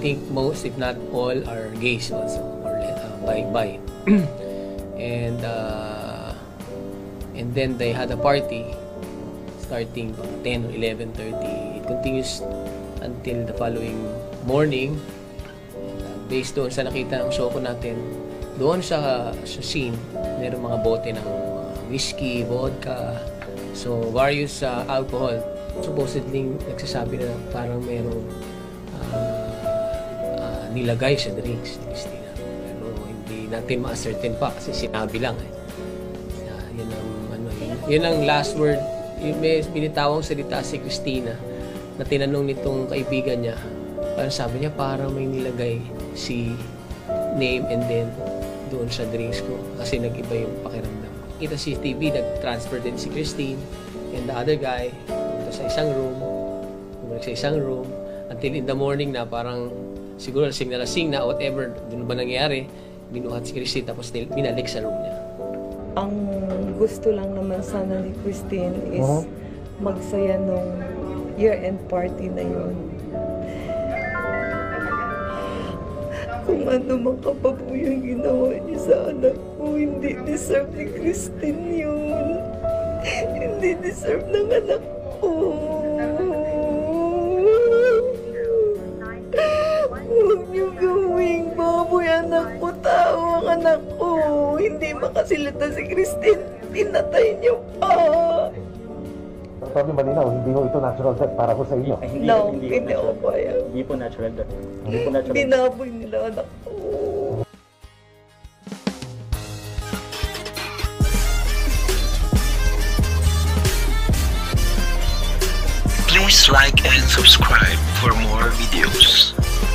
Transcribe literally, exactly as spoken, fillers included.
think most, if not all, are gays also, or uh, by by. and uh, and then they had a party starting ten or eleven thirty. It continues until the following morning. Uh, based doon sa nakita ng show ko natin, doon sa, sa scene, meron mga bote ng uh, whiskey, vodka, so various uh, alcohol. Supposedly, nagsasabi na parang merong uh, uh, nilagay sa drinks ni Christina. Pero hindi natin ma-ascertain pa kasi sinabi lang eh. Uh, yun ang, ano, yun, yun ang last word. Yung may binitawang salita si Christina na tinanong nitong kaibigan niya. Parang sabi niya, parang may nilagay si name and then doon sa drinks ko kasi nag-iba yung pakiramdam. Kita C C T V, nag-transfer din si Christine and the other guy sa isang room, sa isang room, until in the morning na parang siguro lasing na lasing na whatever, doon ba nangyari, binuhat si Christine tapos binalik sa room niya. Ang gusto lang naman sana ni Christine is uh-huh. magsaya nung year-end party na yun. Kung ano man kapapo yung ginawa niya sa anak ko, hindi deserve ni Christine yun. Hindi deserve ng anak ko. Huwag niyo gawing baboy anak ko, tao ang anak ko. Hindi makasilata si Christine, pinatay niyo pa. Sabi malinaw, hindi ho ito natural death para ko sa inyo. Ay, hindi, no, hindi, hindi ako kaya. Hindi po natural death. Hindi po natural death. Binaboy nila anak ko. Please like and subscribe for more videos.